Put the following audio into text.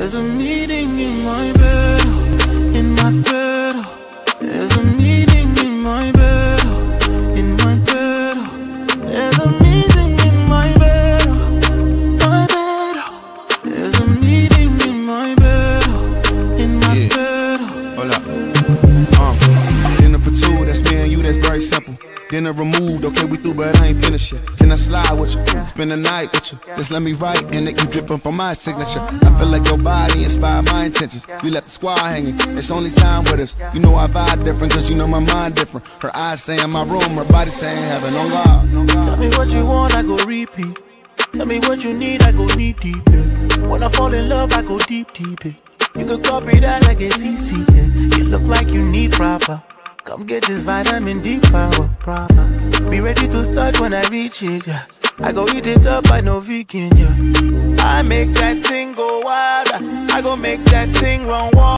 There's a meeting in my bed, in my bed. There's a meeting in my bed, in my bed. There's a meeting in my bed, my bed. There's a meeting in my bed, in my bed. Hold up. Dinner for two, that's me and you, that's very simple. Dinner removed, okay, we through, but I ain't finished yet. Can I slide with you? Spend the night with you? Just let me write, and it keep dripping from my signature. I feel like your body inspired my intentions. You left the squad hanging, it's only time with us. You know I vibe different, cause you know my mind different. Her eyes saying my room, her body saying heaven, oh God. Tell me what you want, I go repeat. Tell me what you need, I go knee deep, yeah. When I fall in love, I go deep, deep, yeah. You could copy that like it's easy, yeah. You look like you need proper. Come get this vitamin D power, proper. Be ready to touch when I reach it, yeah. I go eat it up, I know vegan, yeah. I make that thing go wild, I go make that thing run wild.